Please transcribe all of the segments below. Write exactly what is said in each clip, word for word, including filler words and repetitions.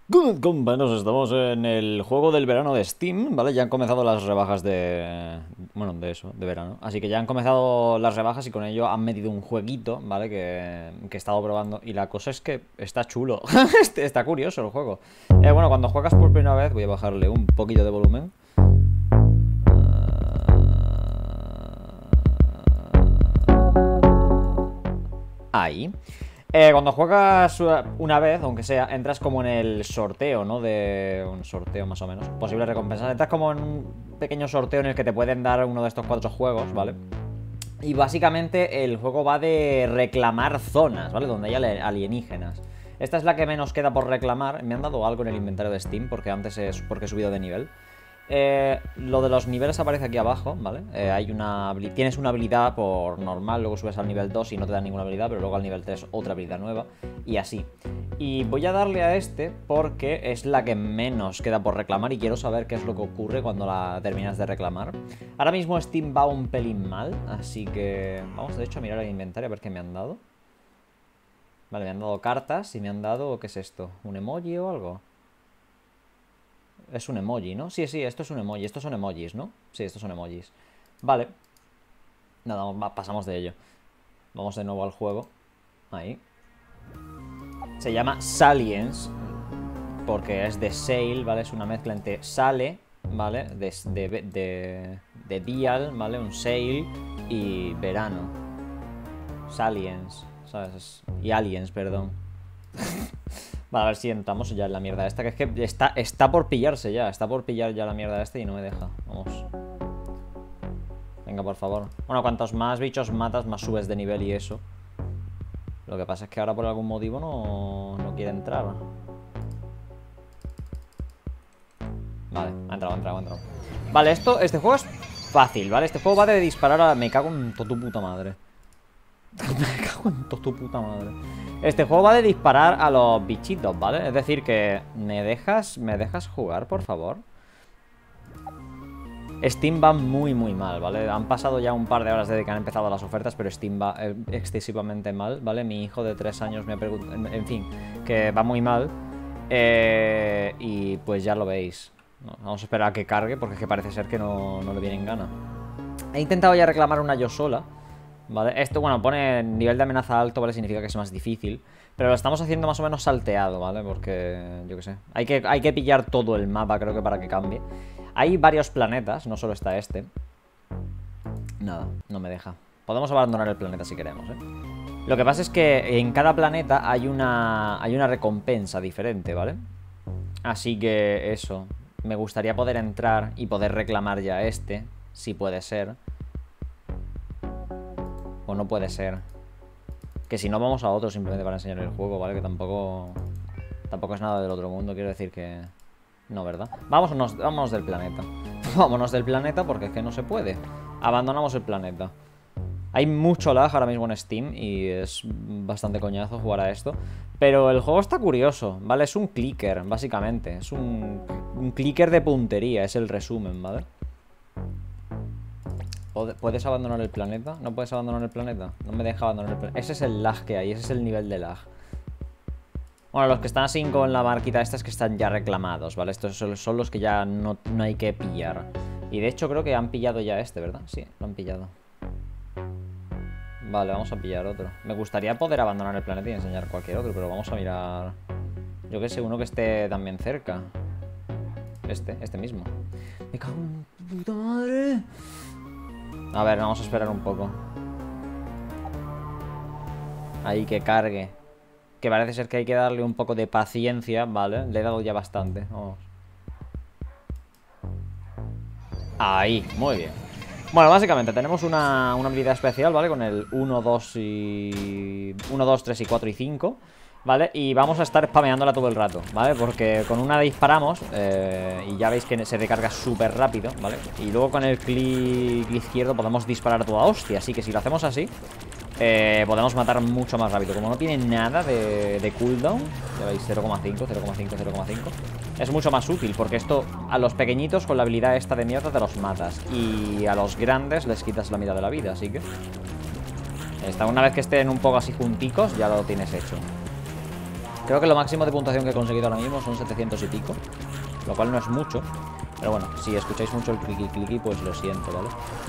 Good compañeros, estamos en el juego del verano de Steam, ¿vale? Ya han comenzado las rebajas de... Bueno, de eso, de verano. Así que ya han comenzado las rebajas y con ello han metido un jueguito, ¿vale? Que, que he estado probando. Y la cosa es que está chulo. Está curioso el juego. Eh, bueno, cuando juegas por primera vez, voy a bajarle un poquito de volumen. Ahí. Eh, cuando juegas una vez, aunque sea, entras como en el sorteo, ¿no? De un sorteo más o menos. Posibles recompensas. Entras como en un pequeño sorteo en el que te pueden dar uno de estos cuatro juegos, ¿vale? Y básicamente el juego va de reclamar zonas, ¿vale? Donde hay alienígenas. Esta es la que menos queda por reclamar. Me han dado algo en el inventario de Steam porque antes es porque he subido de nivel. Eh, lo de los niveles aparece aquí abajo, ¿vale? Eh, hay una, tienes una habilidad por normal, luego subes al nivel dos y no te da ninguna habilidad, pero luego al nivel tres otra habilidad nueva, y así. Y voy a darle a este porque es la que menos queda por reclamar y quiero saber qué es lo que ocurre cuando la terminas de reclamar. Ahora mismo Steam va un pelín mal, así que vamos de hecho a mirar el inventario a ver qué me han dado. Vale, me han dado cartas y me han dado... ¿qué es esto? ¿Un emoji o algo? Es un emoji, ¿no? Sí, sí, esto es un emoji. Estos son emojis, ¿no? Sí, estos son emojis. Vale. Nada, va, pasamos de ello. Vamos de nuevo al juego. Ahí. Se llama Salience, porque es de Sail, ¿vale? Es una mezcla entre Sale, ¿vale? De, de, de, de Dial, ¿vale? Un Sail y verano. Salience, ¿sabes? Y Aliens, perdón. Vale, a ver si entramos ya en la mierda esta. Que es que está, está por pillarse ya. Está por pillar ya la mierda esta y no me deja. Vamos. Venga, por favor. Bueno, cuantos más bichos matas, más subes de nivel y eso. Lo que pasa es que ahora por algún motivo no, no quiere entrar. Vale, ha entrado, ha entrado, ha entrado. Vale, esto, este juego es fácil, ¿vale? Este juego va de disparar a... Me cago en toda tu puta madre. Me cago en toda tu puta madre. Este juego va de disparar a los bichitos, ¿vale? Es decir que... ¿Me dejas, me dejas jugar, por favor? Steam va muy, muy mal, ¿vale? Han pasado ya un par de horas desde que han empezado las ofertas, pero Steam va eh, excesivamente mal, ¿vale? Mi hijo de tres años me ha preguntado... En, en fin, que va muy mal. Eh, y pues ya lo veis. No, vamos a esperar a que cargue, porque es que parece ser que no, no le viene en gana. He intentado ya reclamar una yo sola, ¿vale? Esto, bueno, pone nivel de amenaza alto, ¿vale? Significa que es más difícil. Pero lo estamos haciendo más o menos salteado, ¿vale? Porque, yo qué sé. Hay que, hay que pillar todo el mapa, creo que para que cambie. Hay varios planetas, no solo está este. Nada, no me deja. Podemos abandonar el planeta si queremos, ¿eh? Lo que pasa es que en cada planeta hay una, hay una recompensa diferente, ¿vale? Así que eso. Me gustaría poder entrar y poder reclamar ya este, si puede ser. O no puede ser. Que si no vamos a otro simplemente para enseñar el juego, ¿vale? Que tampoco... Tampoco es nada del otro mundo, quiero decir que... No, ¿verdad? Vámonos, vámonos del planeta. Vámonos del planeta porque es que no se puede. Abandonamos el planeta. Hay mucho lag ahora mismo en Steam y es bastante coñazo jugar a esto. Pero el juego está curioso, ¿vale? Es un clicker, básicamente. Es un, un clicker de puntería, es el resumen, ¿vale? ¿Puedes abandonar el planeta? ¿No puedes abandonar el planeta? No me deja abandonar el planeta. Ese es el lag que hay, ese es el nivel de lag. Bueno, los que están así con la marquita esta es que están ya reclamados, ¿vale? Estos son los que ya no, no hay que pillar. Y de hecho creo que han pillado ya este, ¿verdad? Sí, lo han pillado. Vale, vamos a pillar otro. Me gustaría poder abandonar el planeta y enseñar cualquier otro, pero vamos a mirar... Yo que sé, uno que esté también cerca. Este, este mismo. Me cago en puta madre. A ver, vamos a esperar un poco. Ahí, que cargue. Que parece ser que hay que darle un poco de paciencia, ¿vale? Le he dado ya bastante. Vamos. Ahí, muy bien. Bueno, básicamente tenemos una, una habilidad especial, ¿vale? Con el uno, dos y... uno, dos, tres y cuatro y cinco, ¿vale? Y vamos a estar spameándola todo el rato, ¿vale? Porque con una disparamos eh, y ya veis que se recarga súper rápido, ¿vale? Y luego con el clic izquierdo podemos disparar a toda hostia. Así que si lo hacemos así... Eh, podemos matar mucho más rápido. Como no tiene nada de, de cooldown, ya veis, cero coma cinco, cero coma cinco, cero coma cinco. Es mucho más útil, porque esto a los pequeñitos con la habilidad esta de mierda te los matas. Y a los grandes les quitas la mitad de la vida, así que esta, una vez que estén un poco así junticos, ya lo tienes hecho. Creo que lo máximo de puntuación que he conseguido ahora mismo son setecientos y pico, lo cual no es mucho. Pero bueno, si escucháis mucho el clicky clicky, pues lo siento, ¿vale?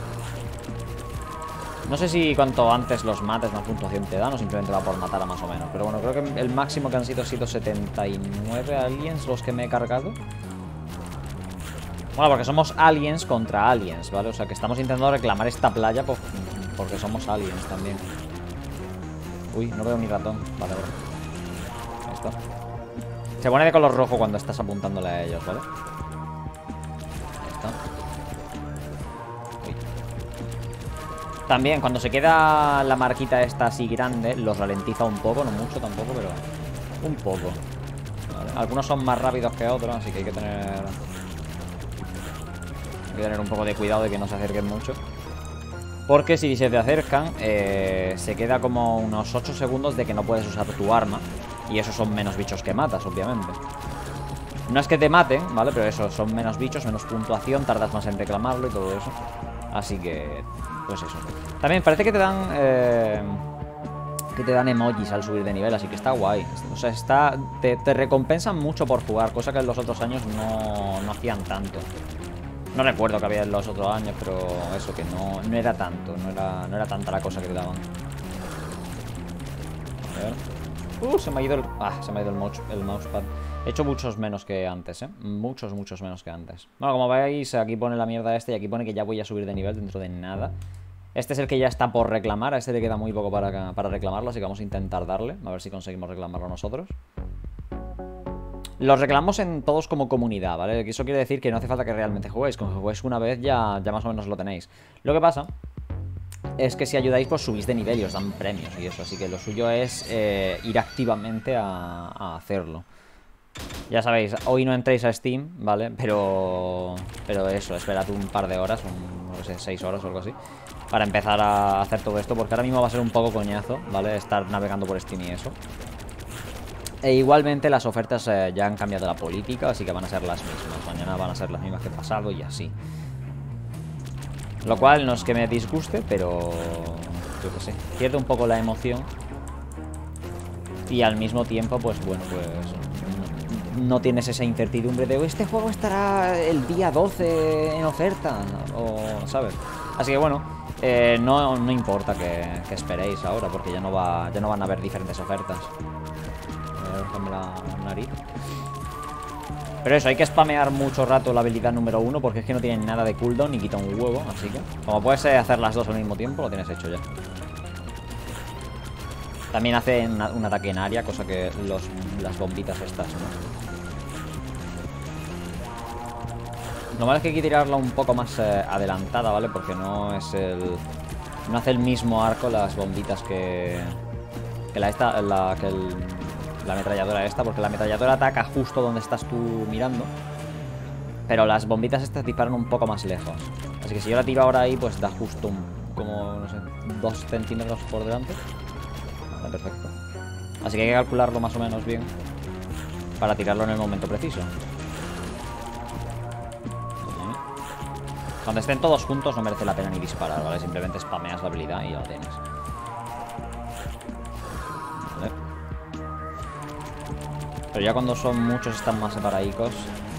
No sé si cuanto antes los mates más puntuación te dan o simplemente va por matar a más o menos. Pero bueno, creo que el máximo que han sido ha sido setenta y nueve aliens los que me he cargado. Bueno, porque somos aliens contra aliens, ¿vale? O sea que estamos intentando reclamar esta playa por, porque somos aliens también. Uy, no veo mi ratón. Vale, vale. Ahí está. Se pone de color rojo cuando estás apuntándole a ellos, ¿vale? Ahí está. Uy. También, cuando se queda la marquita esta así grande, los ralentiza un poco, no mucho tampoco, pero un poco. Vale. Algunos son más rápidos que otros, así que hay que tener... Hay que tener un poco de cuidado de que no se acerquen mucho. Porque si se te acercan, eh, se queda como unos ocho segundos de que no puedes usar tu arma. Y esos son menos bichos que matas, obviamente. No es que te maten, ¿vale? Pero eso, son menos bichos, menos puntuación, tardas más en reclamarlo y todo eso. Así que, pues eso. También parece que te dan... Eh, que te dan emojis al subir de nivel, así que está guay. O sea, está te, te recompensan mucho por jugar, cosa que en los otros años no, no hacían tanto. No recuerdo que había en los otros años, pero eso, que no, no era tanto, no era, no era tanta la cosa que te daban. A ver. Uh, se me ha ido el... Ah, se me ha ido el, mouse, el mousepad. He hecho muchos menos que antes, ¿eh? Muchos, muchos menos que antes. Bueno, como veis, aquí pone la mierda esta y aquí pone que ya voy a subir de nivel dentro de nada. Este es el que ya está por reclamar, a este le queda muy poco para, para reclamarlo, así que vamos a intentar darle, a ver si conseguimos reclamarlo nosotros. Los reclamos en todos como comunidad, ¿vale? Eso quiere decir que no hace falta que realmente juguéis. Con que juguéis una vez ya, ya más o menos lo tenéis. Lo que pasa es que si ayudáis, pues subís de nivel y os dan premios y eso. Así que lo suyo es eh, ir activamente a, a hacerlo. Ya sabéis, hoy no entréis a Steam, ¿vale? Pero pero eso, esperad un par de horas, un, no sé, seis horas o algo así, para empezar a hacer todo esto. Porque ahora mismo va a ser un poco coñazo, ¿vale? Estar navegando por Steam y eso. E igualmente las ofertas eh, ya han cambiado la política, así que van a ser las mismas. Mañana van a ser las mismas que el pasado y así. Lo cual no es que me disguste, pero yo qué sé, pierde un poco la emoción. Y al mismo tiempo, pues bueno, pues no, no tienes esa incertidumbre de este juego estará el día doce en oferta, o ¿sabes? Así que bueno, eh, no, no importa que, que esperéis ahora, porque ya no va, ya no van a haber diferentes ofertas. Déjame la nariz. Pero eso, hay que spamear mucho rato la habilidad número uno, porque es que no tiene nada de cooldown ni quita un huevo. Así que, como puedes hacer las dos al mismo tiempo, lo tienes hecho ya. También hace un, un ataque en área, cosa que los, las bombitas estas, ¿no? Lo malo es que hay que tirarla un poco más eh, adelantada, ¿vale? Porque no es el... No hace el mismo arco las bombitas que... Que la esta... La, que el... La ametralladora esta, porque la ametralladora ataca justo donde estás tú mirando. Pero las bombitas estas disparan un poco más lejos. Así que si yo la tiro ahora ahí, pues da justo un, como, no sé, dos centímetros por delante. Vale, perfecto. Así que hay que calcularlo más o menos bien para tirarlo en el momento preciso. Cuando estén todos juntos no merece la pena ni disparar, ¿vale? Simplemente spameas la habilidad y ya lo tienes. Vale. Pero ya cuando son muchos están más separadicos.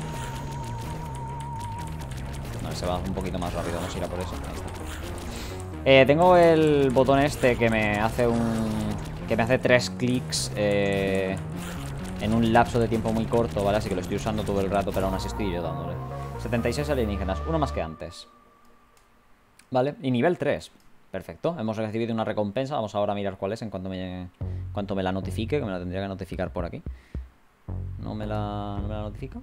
Vale, se va un poquito más rápido, vamos a ir a por eso. Ahí está. Eh, tengo el botón este que me hace un... Que me hace tres clics eh, en un lapso de tiempo muy corto, ¿vale? Así que lo estoy usando todo el rato, pero aún así estoy yo dándole. setenta y seis alienígenas, uno más que antes. Vale, y nivel tres. Perfecto, hemos recibido una recompensa. Vamos ahora a mirar cuál es en cuanto me, en cuanto me la notifique, que me la tendría que notificar por aquí. ¿No me la, no me la notifica?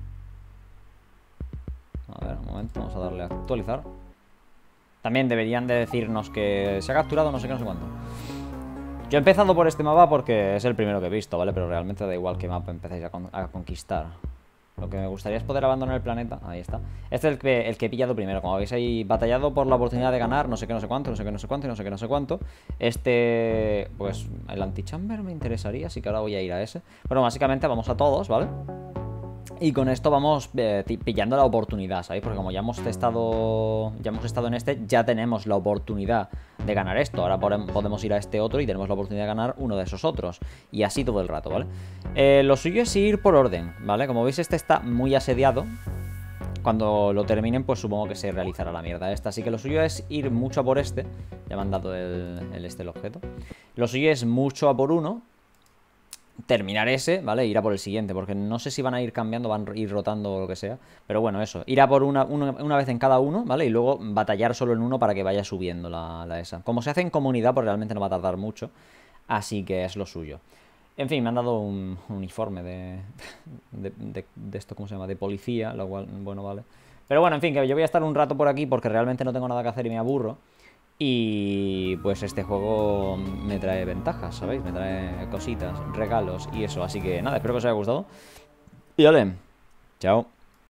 A ver, un momento, vamos a darle a actualizar. También deberían de decirnos que se ha capturado no sé qué, no sé cuánto. Yo he empezado por este mapa porque es el primero que he visto, ¿vale? Pero realmente da igual qué mapa empecéis a, con a conquistar. Lo que me gustaría es poder abandonar el planeta. Ahí está. Este es el que, el que he pillado primero. Como veis ahí, batallado por la oportunidad de ganar no sé qué, no sé cuánto, no sé qué, no sé cuánto y no sé qué, no sé cuánto. Este, pues, el antichamber me interesaría, así que ahora voy a ir a ese. Bueno, básicamente vamos a todos, ¿vale? Y con esto vamos eh, pillando la oportunidad, ¿sabéis? Porque como ya hemos testado, ya hemos estado en este, ya tenemos la oportunidad de ganar esto. Ahora podemos ir a este otro y tenemos la oportunidad de ganar uno de esos otros. Y así todo el rato, ¿vale? Eh, lo suyo es ir por orden, ¿vale? Como veis, este está muy asediado. Cuando lo terminen, pues supongo que se realizará la mierda esta. Así que lo suyo es ir mucho a por este. Ya me han dado el, el este, el objeto. Lo suyo es mucho a por uno. Terminar ese, ¿vale? Ir a por el siguiente, porque no sé si van a ir cambiando, van a ir rotando o lo que sea. Pero bueno, eso, ir a por una, una, una vez en cada uno, ¿vale? Y luego batallar solo en uno para que vaya subiendo la, la esa. Como se hace en comunidad, pues realmente no va a tardar mucho. Así que es lo suyo. En fin, me han dado un, un uniforme de, de, de, de esto, ¿cómo se llama? De policía, lo cual, bueno, vale. Pero bueno, en fin, que yo voy a estar un rato por aquí porque realmente no tengo nada que hacer y me aburro. Y pues este juego me trae ventajas, ¿sabéis? Me trae cositas, regalos y eso. Así que nada, espero que os haya gustado. Y vale, chao.